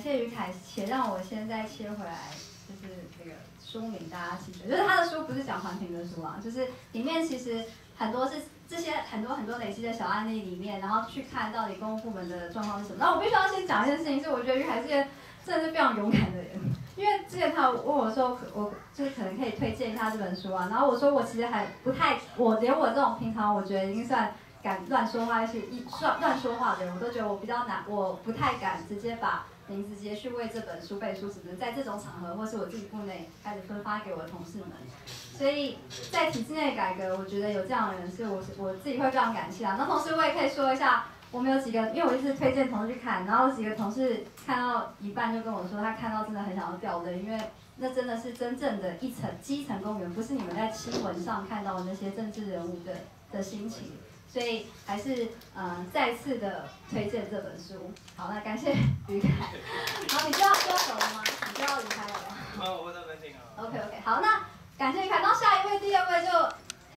谢于凯，且让我现在切回来，就是这个书名大家记得，就是他的书不是讲环评的书啊，就是里面其实很多是这些很多累积的小案例里面，然后去看到底公务部门的状况是什么。那我必须要先讲一件事情，是我觉得于凯是一个真的是非常勇敢的人，因为之前他问我说，我就是可能可以推荐一下这本书啊，然后我说我其实还不太，连我这种平常我觉得已经算敢乱说话乱说话的人，我都觉得我比较难，我不太敢直接把名字直接去为这本书背书，只能在这种场合或是我自己部内开始分发给我的同事们。所以在体制内改革，我觉得有这样的人是我自己会非常感谢啊。那同时我也可以说一下，我们有几个，因为我一直推荐同事去看，然后有几个同事看到一半就跟我说，他看到真的很想要掉泪，因为那真的是真正的一层基层公务员，不是你们在新闻上看到的那些政治人物的心情。所以还是再次的推荐这本书。好，那感谢于凯。好，你就要走了吗？你就要离开了吗？ 我在那边听啊。 OK， 好，那感谢于凯。然后下一位、第二位就